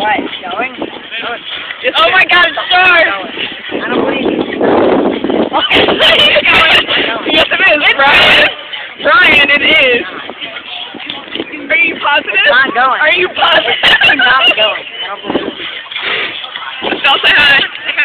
What? Going? Oh my God, it's sharp! I don't believe you. Yes, it is, Brian. Brian, it is. Are you positive? It's not going. Are you positive? It's not going. I don't believe you. Don't say hi.